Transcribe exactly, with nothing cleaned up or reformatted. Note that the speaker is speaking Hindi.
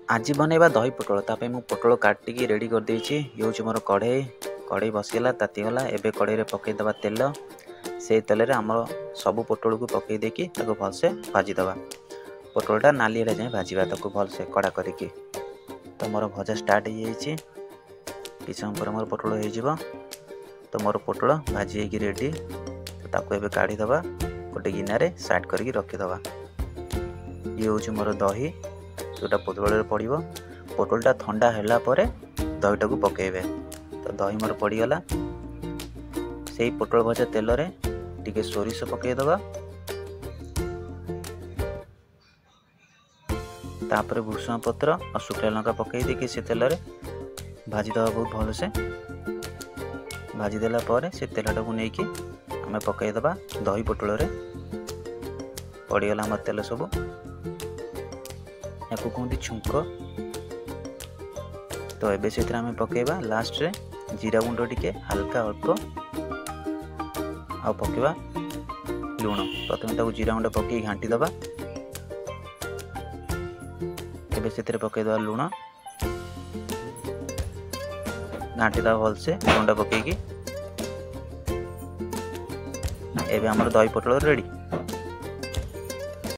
आज बनैबा दही पोटल तापे मु पोटल काटिकी रेडी कर देछि। ये हूँ मोर कढ़ई कढ़ई बसीगला तातीगला। एबे कढ़ई पकई दबा तेल। से तेल रे आमर सब पोटल को पकई देकी ताको भलसे भाजी दबा। पोटलटा नाली हेला जाए भाजीबा ताको भलसे कड़ा करिकी। तो मोर भजा स्टार्ट हो जाइए। कि समय पर मोर पोटल हो तो मोर पोटल भाजी होगी रेडी। तो ताको एबे काढ़ी दबा गोटे गिनारे साइड करके रखीदबा। ये हूँ मोर दही जोटा पोटल पड़ो। पोटलटा ठंडा है दहीटा को पकेबे। तो दही मोर पड़गला। से पोटल भजा तेल रे टिके सोरिष पकईदबा। तापर भूषण पत्र और शुखला लंका पकई देके से तेल रे भाजी दबा बहुत भल से। भाजी देला पर से तेलटा को लेकिन आम पकईदबा दही पोटल रे। पड़गला आम तेल सब या कहते छुंक। तो एबे से आम पकेबा लास्ट रे जीरा गुंड टिके हल्का अल्प आ पकेबा लुण। प्रथम ताको जीरा गुंड पकई घांटी दबा। एबे से पकईदबा लुण घांटी दबा भल से लुण पकईकी। एबे हमर दही पोटल रेडी।